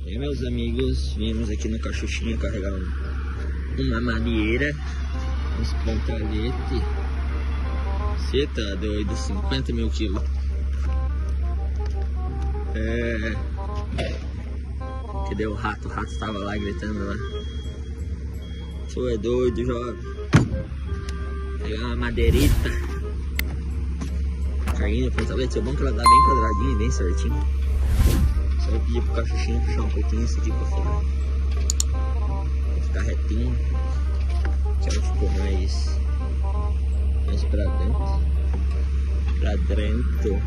E meus amigos, viemos aqui no Cachuchinha carregar uma madeira, uns pontaletes. Você tá doido, 50 mil quilos. Cadê o rato? O rato tava lá gritando lá. Tu é doido, jovem. Pegar uma madeirita. Carguinha, pontalete, é bom que ela dá bem quadradinha, bem certinho. Só vou pedir pro Cachuchinha puxar um pouquinho isso aqui pra fora. Pra ficar retinho. Que ela ficou mais pra dentro. Pra dentro.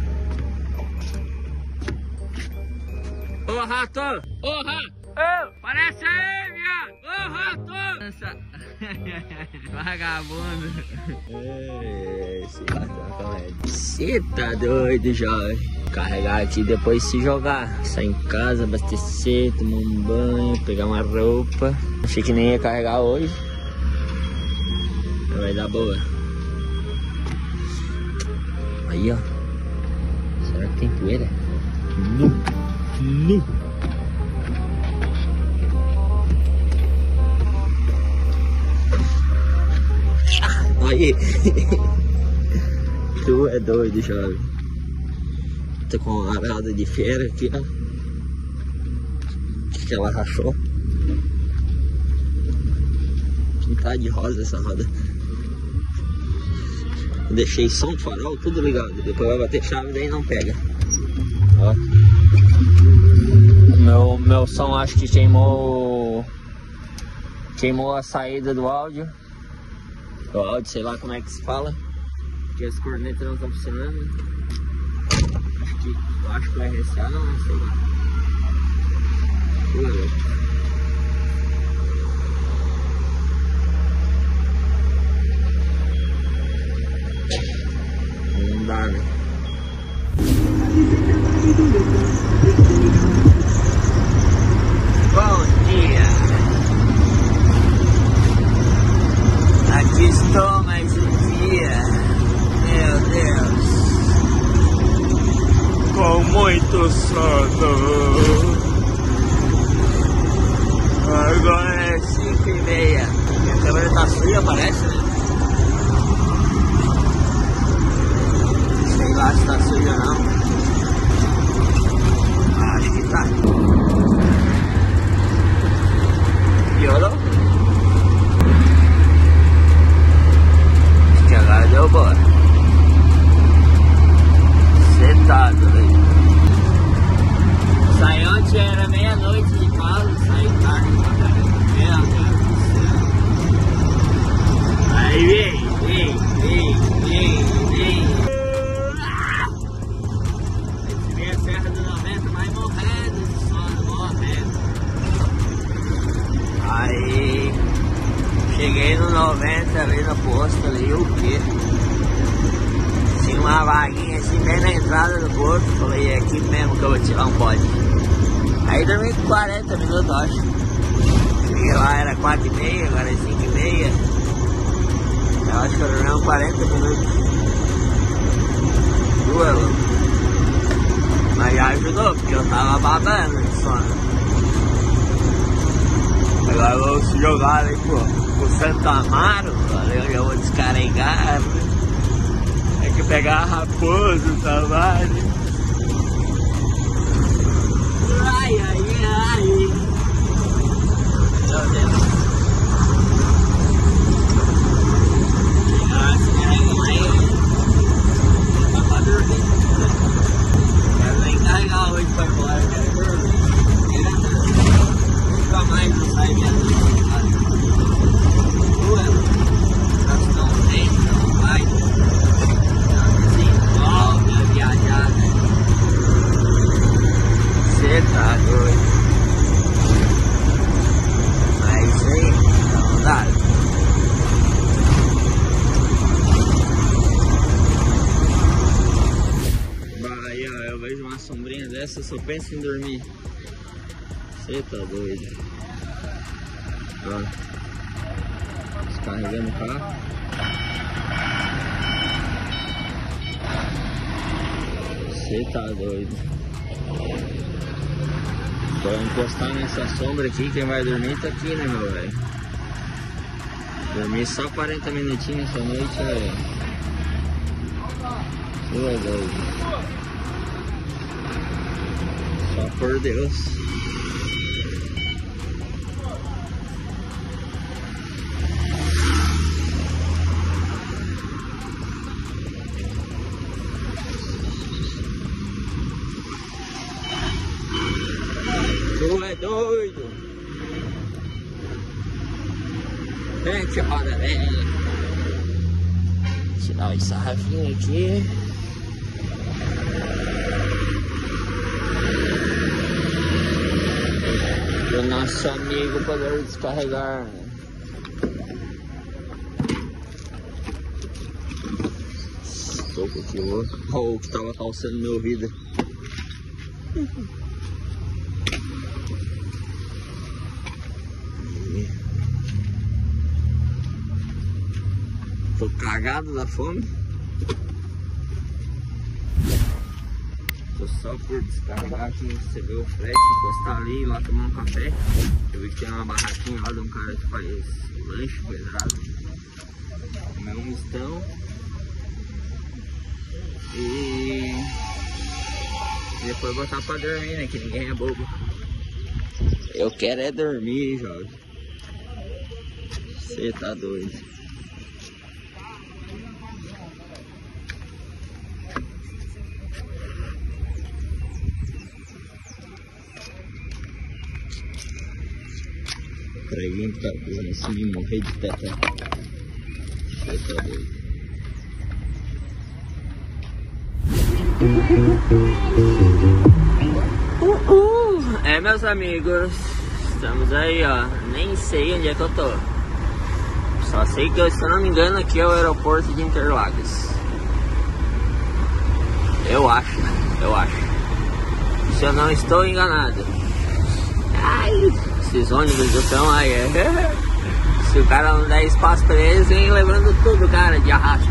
Ô rato! Ô rato! Ô! Parece aí, viado! Ô rato! Vagabundo! Esse rato é uma comédia. Você tá doido, jovem? Carregar aqui, depois se jogar. Sair em casa, abastecer, tomar um banho, pegar uma roupa. Achei que nem ia carregar hoje. Mas vai dar boa. Aí, ó. Será que tem poeira? Nu! Aí. Tu é doido, jovem. Tô com uma roda de feira aqui, ó. Que ela rachou. Pintar de rosa essa roda. Deixei som, farol, tudo ligado. Depois vai bater chave, daí não pega. Ó. Meu som acho que queimou a saída do áudio. O áudio, sei lá como é que se fala. Porque as cornetas não estão funcionando. Acho que vai recear, não sei lá. Não dá, né? Bom dia! Aqui estou mais um dia. Meu Deus! Com muito sono. Agora é 5h30. Minha câmera tá fria, parece, né? Sei lá se tá suja ou não. Acho que tá. Piorou? Acho que agora deu boa. Você tá doido. Saí ontem, era meia-noite de casa, saí tarde pra caramba. Meu Deus do céu. Aí vem. Aí a Serra do 90, vai morrendo de sono, morrendo. Aí cheguei no 90 ali no posto ali, o quê? Tinha uma vaguinha assim bem na entrada do posto. Falei, é aqui mesmo que eu vou tirar um bode. Aí dormi 40 minutos, acho. Cheguei lá, era 4h30, agora é 5h30. Eu acho que eu dormi uns 40 minutos. Duelo. Mas já ajudou, porque eu tava babando de sono. Agora eu vou se jogar ali pro Santo Amaro, ali onde eu vou descarregar. Tem que pegar a raposa, tá vale? Ai. Meu Deus. Descarrega aí. Tá pra dormir. Quero nem carregar hoje pra embora, quero dormir. Nunca mais não sai minha noite. Não tem, não vai. Desenvolve a viajada. Você tá doido. É isso aí, não dá. Bahia, eu vejo uma sombrinha dessa, só penso em dormir. Você tá doido. Ó, descarregando o carro. Você tá doido. Vou encostar nessa sombra aqui, quem vai dormir tá aqui, né, meu velho? Dormir só 40 minutinhos essa noite, velho. Tu é doido. Só por Deus. Tu é doido. Gente, roda velha. Tirar esse sarrafinho aqui. E o nosso amigo poder descarregar. Suco aqui, olha o que tava calçando meu vidro. Tô cagado da fome. Tô só por descarregar aqui, você vê o frete, encostar ali, lá tomar um café. Eu vi que tem uma barraquinha lá de um cara que faz lanche pesado. Comer um mistão. E depois botar pra dormir, né? Que ninguém é bobo. Eu quero é dormir, jovem. Você tá doido. Preguinho que tá pisando em cima e morrer de pé. Você tá doido. É, meus amigos, estamos aí, ó. Nem sei onde é que eu tô. Só sei que, se eu não me engano, aqui é o aeroporto de Interlagos. Eu acho, né? Eu acho. Se eu não estou enganado. Ai, esses ônibus estão aí. Se o cara não der espaço pra eles, vem levando tudo, cara, de arrasto.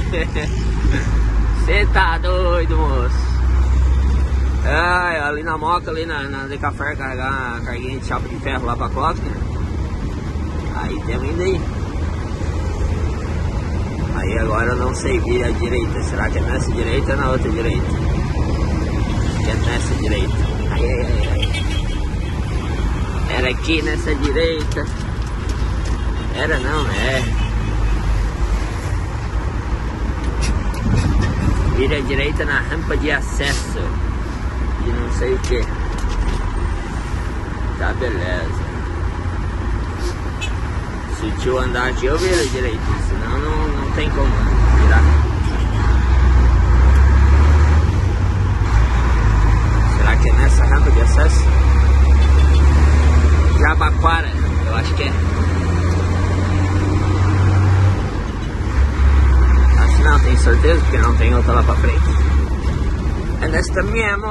Você tá doido, moço. É, ali na Moca, ali na de café, carregar uma carguinha de chapa de ferro lá pra Coca. Aí temos indo aí. Aí agora eu não sei vir à direita. Será que é nessa direita ou na outra direita? Acho que é nessa direita. Ai, ai, ai, ai. Era aqui nessa direita. Era não, é. Vira à direita na rampa de acesso. E não sei o que. Tá, beleza. Se o tio andar aqui eu viro à direita. Senão não tem como virar. Será que é nessa rampa de acesso? Jabaquara, eu acho que é. Acho que não, tenho certeza, porque não tem outra lá pra frente. É nesta mesmo.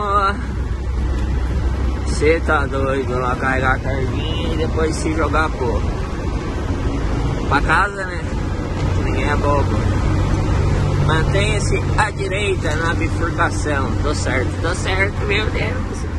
Você tá doido, lá carregar a carguinha e depois se jogar, pô. Pra casa, né? Ninguém é bobo. Mantenha-se à direita na bifurcação. Tô certo, meu Deus.